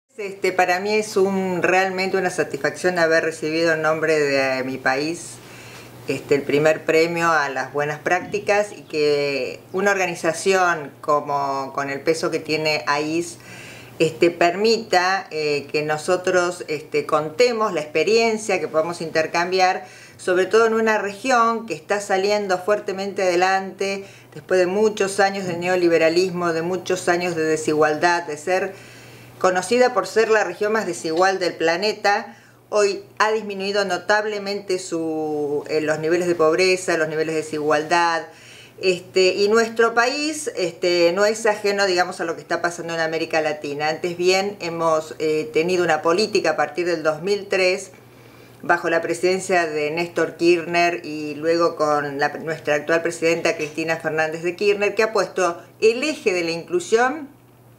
Para mí es realmente una satisfacción haber recibido en nombre de mi país el primer premio a las buenas prácticas, y que una organización con el peso que tiene AIS permita que nosotros contemos la experiencia, que podamos intercambiar, sobre todo en una región que está saliendo fuertemente adelante después de muchos años de neoliberalismo, de muchos años de desigualdad, de ser conocida por ser la región más desigual del planeta. Hoy ha disminuido notablemente los niveles de pobreza, los niveles de desigualdad, y nuestro país no es ajeno, digamos, a lo que está pasando en América Latina. Antes bien, hemos tenido una política a partir del 2003, bajo la presidencia de Néstor Kirchner y luego con nuestra actual presidenta Cristina Fernández de Kirchner, que ha puesto el eje de la inclusión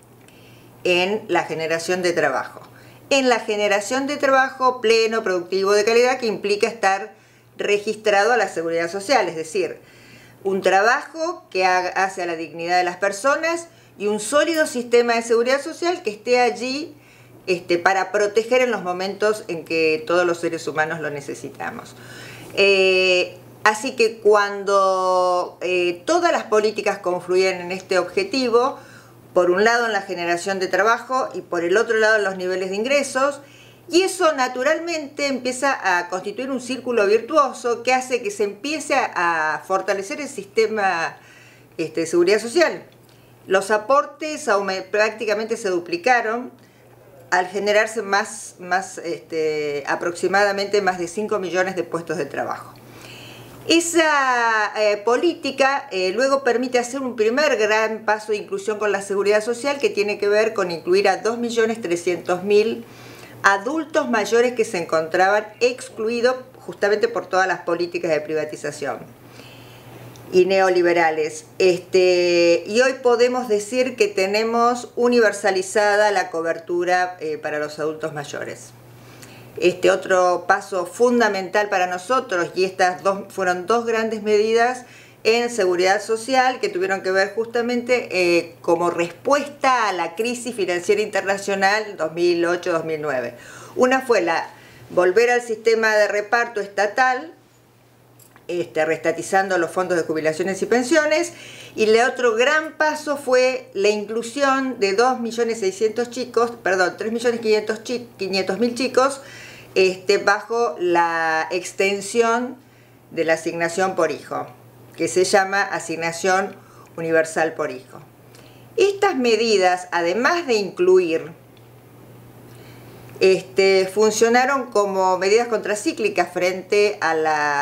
en la generación de trabajo. En la generación de trabajo pleno, productivo, de calidad, que implica estar registrado a la Seguridad Social, es decir, un trabajo que hace a la dignidad de las personas y un sólido sistema de seguridad social que esté allí para proteger en los momentos en que todos los seres humanos lo necesitamos. Así que cuando todas las políticas confluyen en este objetivo, por un lado en la generación de trabajo y por el otro lado en los niveles de ingresos, y eso naturalmente empieza a constituir un círculo virtuoso que hace que se empiece a fortalecer el sistema de seguridad social. Los aportes prácticamente se duplicaron al generarse aproximadamente más de 5 millones de puestos de trabajo. Esa política luego permite hacer un primer gran paso de inclusión con la seguridad social, que tiene que ver con incluir a 2.300.000 adultos mayores que se encontraban excluidos justamente por todas las políticas de privatización y neoliberales. Y hoy podemos decir que tenemos universalizada la cobertura para los adultos mayores. Otro paso fundamental para nosotros, y fueron dos grandes medidas en seguridad social que tuvieron que ver justamente como respuesta a la crisis financiera internacional 2008-2009. Una fue volver al sistema de reparto estatal, reestatizando los fondos de jubilaciones y pensiones, y el otro gran paso fue la inclusión de 3.500.000 chicos bajo la extensión de la asignación por hijo, que se llama Asignación Universal por Hijo. Estas medidas, además de incluir, funcionaron como medidas contracíclicas frente a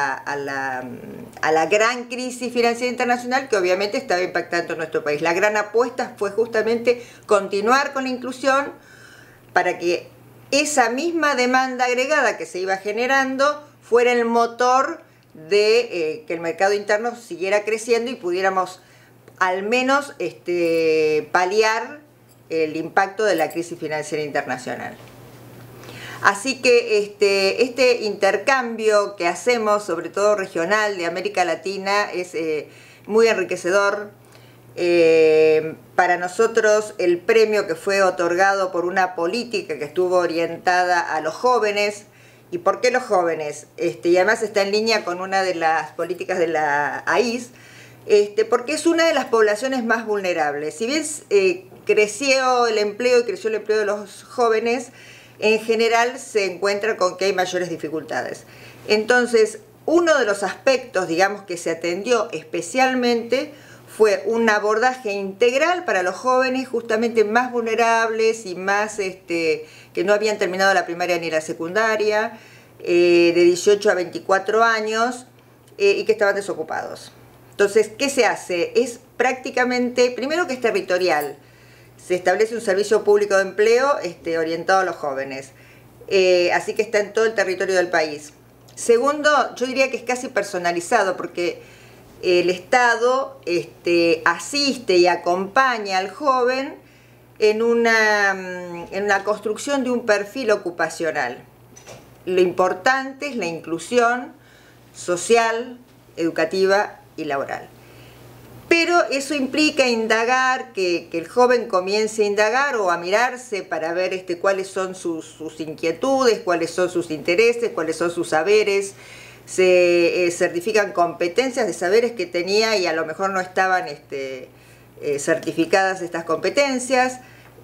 la gran crisis financiera internacional que obviamente estaba impactando en nuestro país. La gran apuesta fue justamente continuar con la inclusión para que esa misma demanda agregada que se iba generando fuera el motor de que el mercado interno siguiera creciendo y pudiéramos al menos paliar el impacto de la crisis financiera internacional. Así que este intercambio que hacemos, sobre todo regional, de América Latina, es muy enriquecedor. Para nosotros el premio que fue otorgado por una política que estuvo orientada a los jóvenes. ¿Y por qué los jóvenes? Y además está en línea con una de las políticas de la AIS, porque es una de las poblaciones más vulnerables. Si bien creció el empleo de los jóvenes, en general se encuentra con que hay mayores dificultades. Entonces, uno de los aspectos, digamos, que se atendió especialmente fue un abordaje integral para los jóvenes justamente más vulnerables y más que no habían terminado la primaria ni la secundaria, de 18 a 24 años y que estaban desocupados. Entonces, ¿qué se hace? Es prácticamente, primero que es territorial, se establece un servicio público de empleo orientado a los jóvenes, así que está en todo el territorio del país. Segundo, yo diría que es casi personalizado, porque el Estado asiste y acompaña al joven en la construcción de un perfil ocupacional. Lo importante es la inclusión social, educativa y laboral. Pero eso implica indagar, que el joven comience a indagar o a mirarse para ver cuáles son sus inquietudes, cuáles son sus intereses, cuáles son sus saberes. Se certifican competencias de saberes que tenía y a lo mejor no estaban certificadas estas competencias.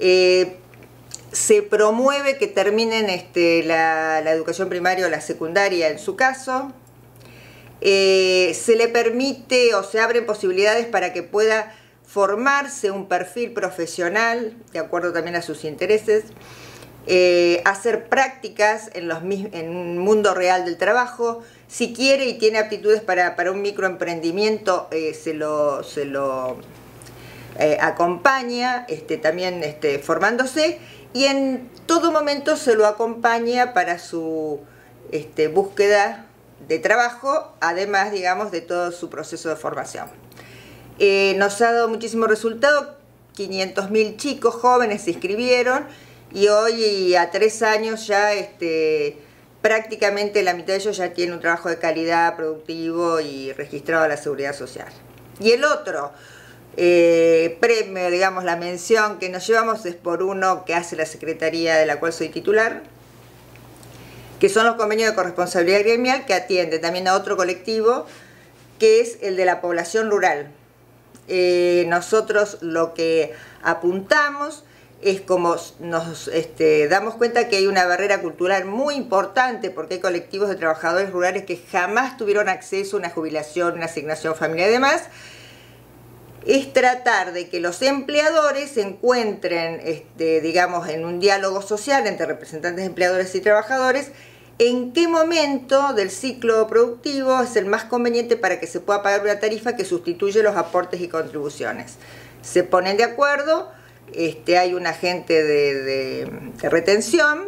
Se promueve que terminen la educación primaria o la secundaria en su caso. Se le permite o se abren posibilidades para que pueda formarse un perfil profesional, de acuerdo también a sus intereses, hacer prácticas en un mundo real del trabajo. Si quiere y tiene aptitudes para un microemprendimiento, se lo acompaña, también formándose, y en todo momento se lo acompaña para su búsqueda de trabajo, además, digamos, de todo su proceso de formación. Nos ha dado muchísimo resultado. 500.000 chicos jóvenes se inscribieron y hoy, a 3 años, ya prácticamente la mitad de ellos ya tienen un trabajo de calidad, productivo y registrado a la Seguridad Social. Y el otro premio, digamos, la mención que nos llevamos es por uno que hace la Secretaría de la cual soy titular, que son los convenios de corresponsabilidad gremial, que atiende también a otro colectivo, que es el de la población rural. Nosotros lo que apuntamos es como nos damos cuenta que hay una barrera cultural muy importante, porque hay colectivos de trabajadores rurales que jamás tuvieron acceso a una jubilación, una asignación familiar y demás. Es tratar de que los empleadores se encuentren, digamos, en un diálogo social entre representantes de empleadores y trabajadores, en qué momento del ciclo productivo es el más conveniente para que se pueda pagar una tarifa que sustituye los aportes y contribuciones. Se ponen de acuerdo, hay un agente de retención,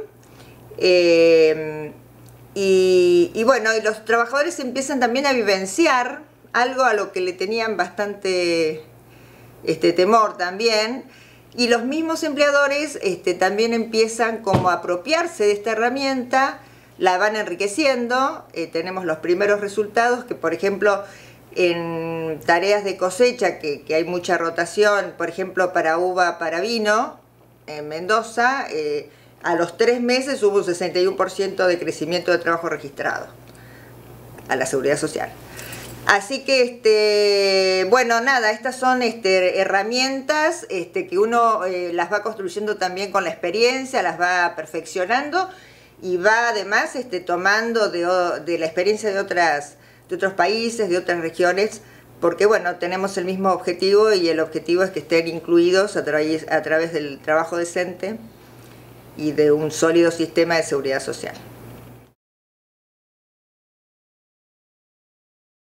y bueno, y los trabajadores empiezan también a vivenciar algo a lo que le tenían bastante temor también, y los mismos empleadores también empiezan como a apropiarse de esta herramienta, la van enriqueciendo. Tenemos los primeros resultados que, por ejemplo, en tareas de cosecha, que hay mucha rotación, por ejemplo, para uva, para vino, en Mendoza, a los 3 meses hubo un 61% de crecimiento de trabajo registrado a la Seguridad Social. Así que, bueno, nada, estas son herramientas que uno las va construyendo también con la experiencia, las va perfeccionando y va además tomando de la experiencia de otros países, de otras regiones, porque bueno, tenemos el mismo objetivo, y el objetivo es que estén incluidos a través del trabajo decente y de un sólido sistema de seguridad social.